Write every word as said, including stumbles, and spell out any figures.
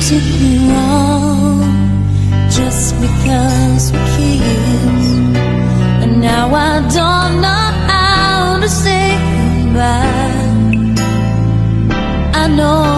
did me wrong just because we kissed, and now I don't know how to say goodbye. I know